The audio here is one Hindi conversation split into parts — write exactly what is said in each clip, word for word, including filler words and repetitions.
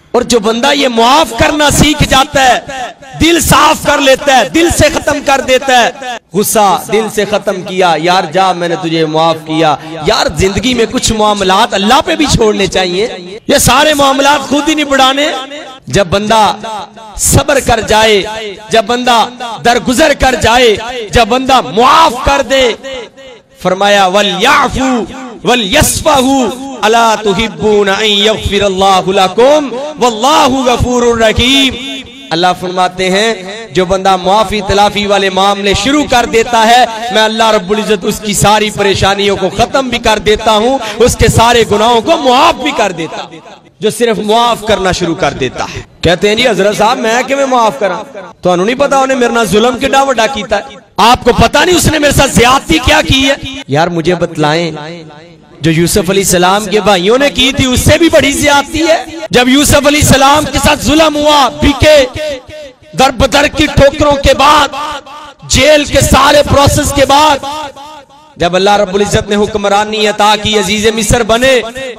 और जो बंदा ये मुआफ करना सीख जाता है, दिल साफ कर लेता है, दिल से खत्म कर देता है, गुस्सा दिल से खत्म किया, यार जा मैंने तुझे मुआफ किया। यार जिंदगी में कुछ मामलात अल्लाह पे भी छोड़ने चाहिए, ये सारे मामलात खुद ही नहीं बढ़ाने। जब बंदा सब्र कर जाए, जब बंदा दरगुजर कर जाए, जब बंदा मुआफ कर दे, फरमाया वल याफू वल यस्फहू अला तुहिब्बूना अन यगफिरल्लाहु लकुम वल्लाहु गफूरुर रहीम। अल्लाह फरमाते हैं जो बंदा मुआफी तलाफी वाले मामले शुरू कर देता है, मैं अल्लाह रब्बुल इज्जत उसकी सारी परेशानियों को खत्म भी कर देता हूँ, उसके सारे गुनाहों को मुआफ भी कर देता हूँ। जो सिर्फ मुआफ करना शुरू कर देता है। कहते हैं जी हजरत साहब मैं किवें मुआफ करा, तो नहीं पता उन्हें मेरे नाल जुल्म कितना बड़ा कीता है, आपको पता नहीं उसने मेरे साथ ज्यादती क्या की है। यार मुझे बतलाएं, जो यूसुफ अलैहि सलाम के भाइयों ने की थी उससे भी बड़ी ज्यादती है। जब यूसुफ अलैहि सलाम के साथ जुल्म हुआ, पीके दर बदर की ठोकरों के बाद, जेल के सारे प्रोसेस के बाद, जब अल्लाह रब्बुल इज्जत ने हुक्मरानी अता की, अजीज मिस्र बने,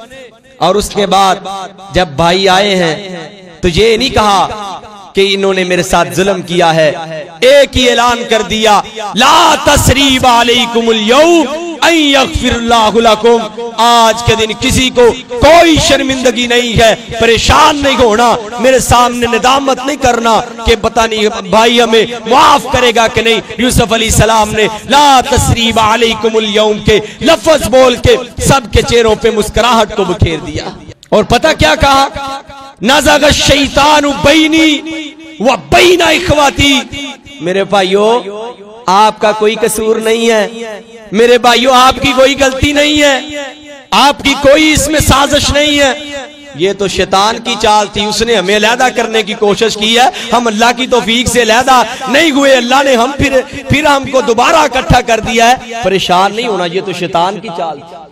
और उसके बाद जब भाई आए हैं तो ये नहीं कहा कि इन्होंने मेरे साथ जुल्म किया है, एक ही ऐलान कर दिया ला तसरीब अलैकुमुल यौम अन यगफिरल्लाहु लकुम। आज के दिन किसी को कोई शर्मिंदगी नहीं है, परेशान नहीं होना, मेरे सामने निदामत नहीं करना कि पता नहीं भाई हमें माफ करेगा कि नहीं। यूसुफ अलैहि सलाम ने ला तसरीब अलैकुमुल यौम के लफ्ज बोल के सबके चेहरों पे मुस्कुराहट को बिखेर दिया। और पता क्या कहा, नज़ग़ शैतानु बैनी व बैना इख्वती। मेरे भाइयों आपका कोई कसूर नहीं है, मेरे भाइयों आपकी कोई गलती नहीं है, आपकी कोई इसमें साजिश नहीं है, ये तो शैतान की चाल थी, उसने हमें अलहदा करने की कोशिश की है, हम अल्लाह की तौफीक से अलहदा नहीं हुए, अल्लाह ने हम फिर फिर हमको दोबारा इकट्ठा कर दिया है। परेशान नहीं होना, ये तो शैतान की चाल थी।